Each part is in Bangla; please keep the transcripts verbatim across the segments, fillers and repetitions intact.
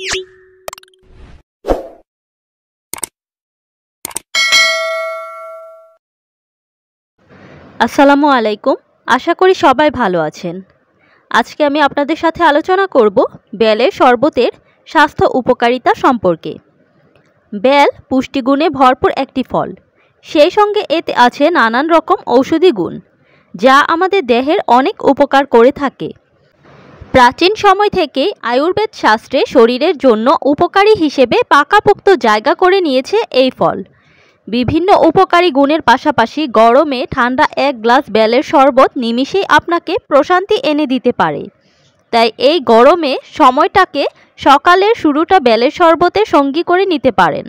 আসসালামু আলাইকুম। আশা করি সবাই ভালো আছেন। আজকে আমি আপনাদের সাথে আলোচনা করব বেলের শরবতের স্বাস্থ্য উপকারিতা সম্পর্কে। বেল পুষ্টিগুণে ভরপুর একটি ফল, সেই সঙ্গে এতে আছে নানান রকম ঔষধি গুণ, যা আমাদের দেহের অনেক উপকার করে থাকে। প্রাচীন সময় থেকে আয়ুর্বেদ শাস্ত্রে শরীরের জন্য উপকারী হিসেবে পাকাপোক্ত জায়গা করে নিয়েছে এই ফল। বিভিন্ন উপকারী গুণের পাশাপাশি গরমে ঠান্ডা এক গ্লাস বেলের শরবত নিমিষেই আপনাকে প্রশান্তি এনে দিতে পারে। তাই এই গরমে সময়টাকে সকালের শুরুটা বেলের শরবতের সঙ্গী করে নিতে পারেন।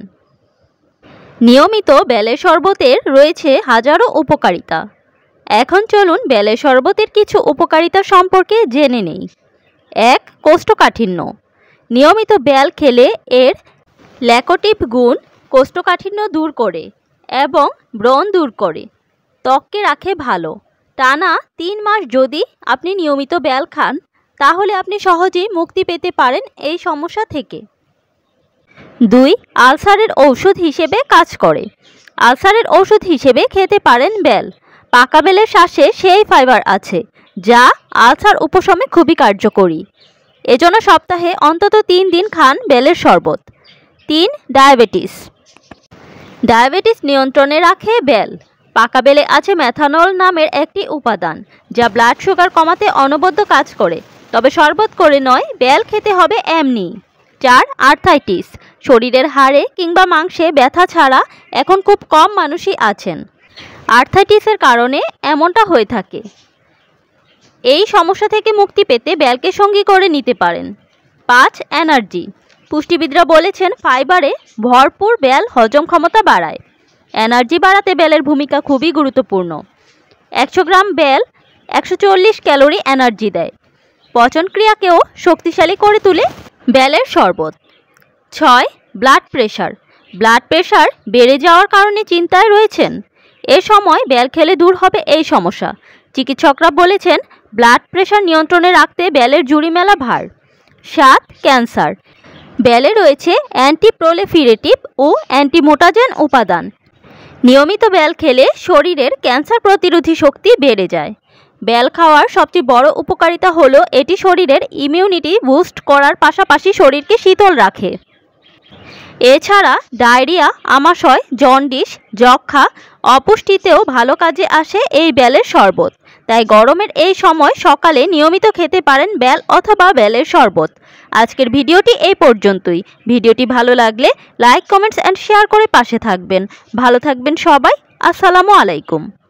নিয়মিত বেলের শরবতের রয়েছে হাজারো উপকারিতা। এখন চলুন বেলের শরবতের কিছু উপকারিতা সম্পর্কে জেনে নেই। এক, কোষ্ঠকাঠিন্য। নিয়মিত বেল খেলে এর ল্যাকোটিভ গুণ কোষ্ঠকাঠিন্য দূর করে এবং ব্রণ দূর করে, ত্বককে রাখে ভালো। টানা তিন মাস যদি আপনি নিয়মিত বেল খান, তাহলে আপনি সহজেই মুক্তি পেতে পারেন এই সমস্যা থেকে। দুই, আলসারের ঔষধ হিসেবে কাজ করে। আলসারের ঔষধ হিসেবে খেতে পারেন বেল। পাকা বেলের শ্বাসে সেই ফাইবার আছে যা আলসার উপশমে খুবই কার্যকরী। এজন্য সপ্তাহে অন্তত তিন দিন খান বেলের শরবত। তিন, ডায়াবেটিস। ডায়াবেটিস নিয়ন্ত্রণে রাখে বেল। পাকা বেলে আছে ম্যাথানল নামের একটি উপাদান, যা ব্লাড সুগার কমাতে অনবদ্য কাজ করে। তবে শরবত করে নয়, বেল খেতে হবে এমনি। চার, আর্থাইটিস। শরীরের হাড়ে কিংবা মাংসে ব্যথা ছাড়া এখন খুব কম মানুষই আছেন। আর্থাইটিসের কারণে এমনটা হয়ে থাকে। এই সমস্যা থেকে মুক্তি পেতে বেলকে সঙ্গী করে নিতে পারেন। পাঁচ, এনার্জি। পুষ্টিবিদরা বলেছেন ফাইবারে ভরপুর বেল হজম ক্ষমতা বাড়ায়। এনার্জি বাড়াতে বেলের ভূমিকা খুবই গুরুত্বপূর্ণ। একশো গ্রাম বেল একশো চল্লিশ ক্যালোরি এনার্জি দেয়। পচনক্রিয়াকেও শক্তিশালী করে তোলে বেলের শরবত। ছয়, ব্লাড প্রেশার। ব্লাড প্রেশার বেড়ে যাওয়ার কারণে চিন্তায় রয়েছেন, এ সময় বেল খেলে দূর হবে এই সমস্যা। চিকিৎসকরা বলেছেন ব্লাড প্রেশার নিয়ন্ত্রণে রাখতে বেলের জুড়ি মেলা ভার। সাত, ক্যান্সার। বেলে রয়েছে অ্যান্টি প্রলিফেরেটিভ ও অ্যান্টিমোটাজেন উপাদান। নিয়মিত বেল খেলে শরীরের ক্যান্সার প্রতিরোধী শক্তি বেড়ে যায়। বেল খাওয়ার সবচেয়ে বড় উপকারিতা হলো এটি শরীরের ইমিউনিটি বুস্ট করার পাশাপাশি শরীরকে শীতল রাখে। এছাড়া ডায়রিয়া, আমাশয়, জন্ডিস, যক্ষ্মা, অপুষ্টিতেও ভালো কাজে আসে এই বেলের শরবত। তাই গরমের এই সময় সকালে নিয়মিত খেতে পারেন বেল অথবা বেলের শরবত। আজকের ভিডিওটি এই পর্যন্তই। ভিডিওটি ভালো লাগলে লাইক, কমেন্টস অ্যান্ড শেয়ার করে পাশে থাকবেন। ভালো থাকবেন সবাই। আসসালামু আলাইকুম।